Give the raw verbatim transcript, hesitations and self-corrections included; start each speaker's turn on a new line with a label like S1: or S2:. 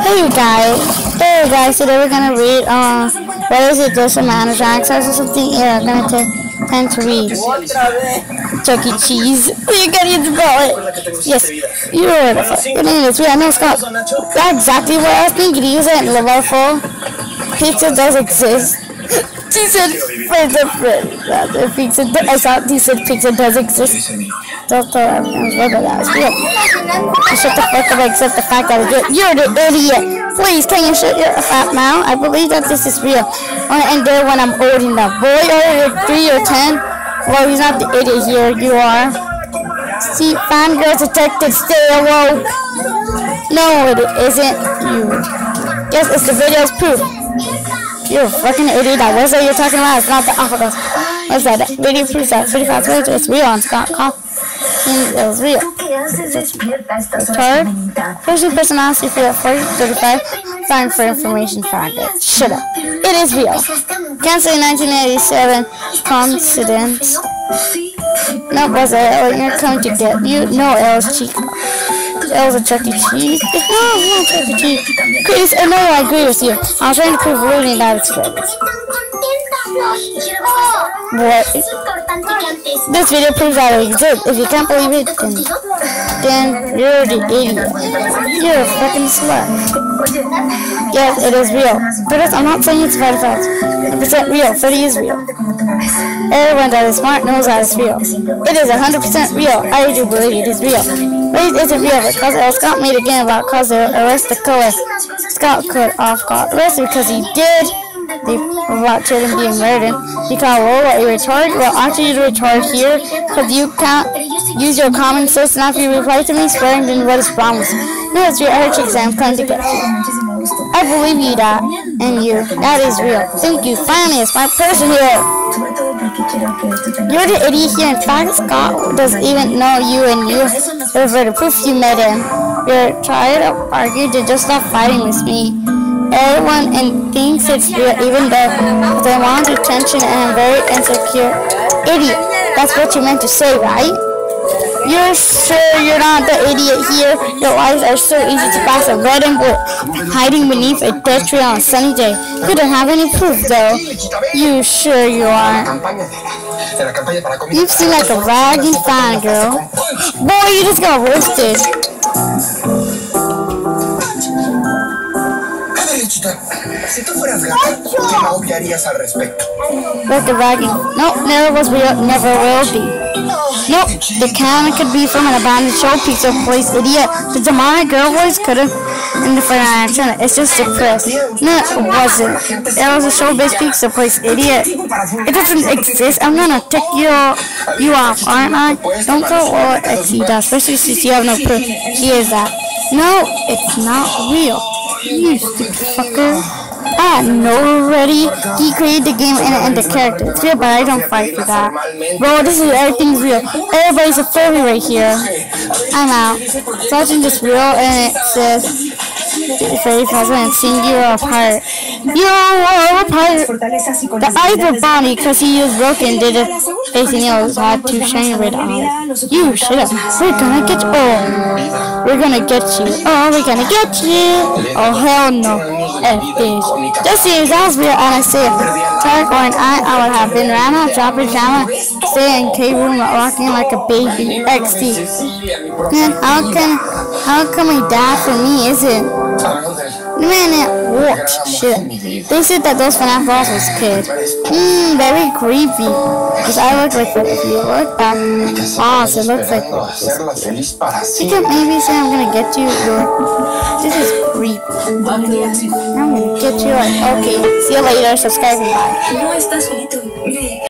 S1: Hey guys, hey guys, today we're gonna read, um, what is it, just a man of access or something? Yeah, we're gonna take time to read. Chuck E. Cheese. You gotta use the bullet. Yes, you heard of it. Your name is, I know it's called. That's exactly what I was thinking. Use it in level four. Pizza does exist. He said pizza does pizza. I thought he said pizza does exist. Don't tell everyone whether that was real. You shut the fuck up, accept the fact that it's real. You're the idiot. Please, can you shut your fat mouth? I believe that this is real. I want to end there when I'm old enough. Boy, are you three or ten? Well, he's not the idiot here. You are. See, fangirl detected. Stay awoke. No, it isn't you. Yes, it's the video's proof. You're a fucking idiot. That was what you're talking about. It's not the alphabet. What's that? Video proves that thirty-five minutes. It's real. It's got call. It was real. Third, person personality for forty thirty-five. Find for information factor. Shut up. It is real. Cancer in nineteen eighty-seven. Coincidence. No, was it? Oh, you're coming to get you. No, it was Chico. It was a Chuck E. Cheese. No, it's not Chuck E. Cheese. Chris, I know I agree with you. I was trying to prove looting that it's good. What? This video proves that it exists. If you can't believe it, then, then you're the idiot. You're a fucking slut. Yes, it is real. But I'm not saying it's very fast. one hundred percent real. thirty is real. Everyone that is smart knows that it's real. It is one hundred percent real. I do believe it is real. But it isn't real because it was Scott made again about cause they arrested Cohen. Scott could off got arrested because he did. They about children being murdered. You call Lola a retard? Well, actually you're a retard here because you can't use your common sense. And after you reply to me swearing, then what is wrong with you? No, it's your Arch exam coming to get you. I believe you that, and you. That is real. Thank you. Finally, it's my person here. You're the idiot here. In fact, Scott doesn't even know you, and you refer to proof you met him. You're tired of arguing to just stop fighting with me. Everyone and thinks it's real, even though they want attention and I'm very insecure. Idiot. That's what you meant to say, right? You're sure you're not the idiot here? Your lies are so easy to pass a red and blue, hiding beneath a dead tree on a sunny day. You don't have any proof, though. You sure you are? You seem like a ragging fan, girl. Boy, you just got roasted. Like a ragging. Nope, never was real, never will be. Nope, the can could be from an abandoned show pizza place, idiot. The demonic girl voice could have in the different accent. It's just depressed. No, it wasn't. It was a show-based pizza place, idiot. It doesn't exist. I'm gonna tick you you off, aren't I? Don't go all X he does, especially since you have no proof. He is that. No, it's not real. You stupid fucker. I know already. He created the game and, and the character. It's real, but I don't fight for that. Bro, this is everything's real. Everybody's a furry right here. I'm out. Watching this real and it says furry puzzle and seeing you are a pirate. You are a pirate. The eyes were bonny because he was broken. Did it facing yours had two shiny red eyes. You shut up. We're gonna get you. Oh, we're gonna get you. Oh, we're gonna get you. Oh hell no. F this. Just seems that was real and I say it. Tired going I, I would have been Rama, drop pajama, stay in K room rocking like a baby. X D. Man, how can how come he died for me, is it? Man, what? Shit. They said that those Fnaf dolls was kid. Mmm, very creepy. Because I look like it. If you look back, oh, it looks like this. You can maybe say I'm gonna get you. This is creepy. I'm gonna get you like, okay. See you later. Subscribe and bye.